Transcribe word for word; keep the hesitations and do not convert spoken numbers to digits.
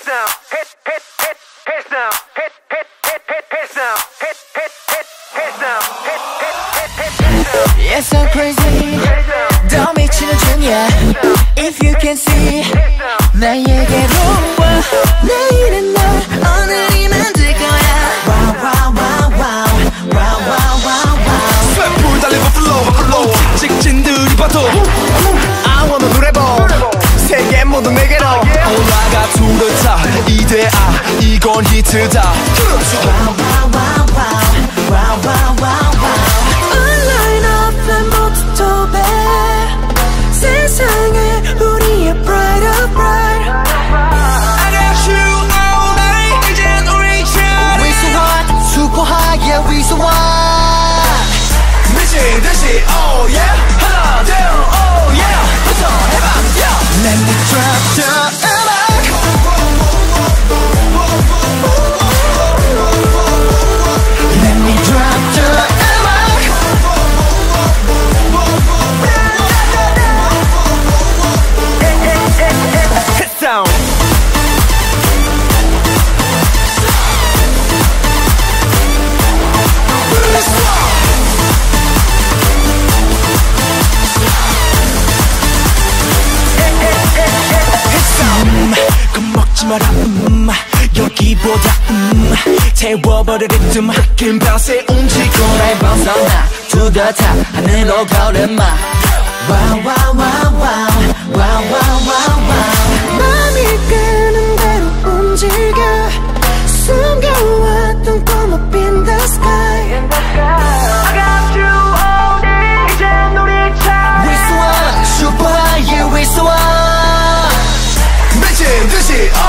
It's so crazy 더 미치는 중이야 If you can see 나에게로 와 내일은 널 오늘이 만들 거야 Wow wow wow wow Wow wow wow wow 쇠불 달리고 flow flow 직진들이 봐도 I wanna do rap 세계 모두 내게로 올라가 둘을 타 이대아 이건 히트다 Wow wow wow wow Wow wow wow wow Online offline 모두 도배 세상에 우리의 pride of pride I got you all night 이젠 우리 차례 We so hot super high yeah we so hot 미친 듯이 oh yeah 하나 둘 oh yeah 부터 해봐 yeah Let me drop the 음악 Let me drop the 음악 Hit sound 겁먹지 마라 음 여기보다 음 태워버릴 리듬 긴 벼슬 움직여 날 벗어나 to the top 하늘로 걸음마 Wow wow wow wow Wow wow wow wow 맘이 끄는 대로 움직여 숨겨왔던 꿈을 in the sky I got you all day 이젠 우리 차례 We so hot super high yeah we so hot 미친 듯이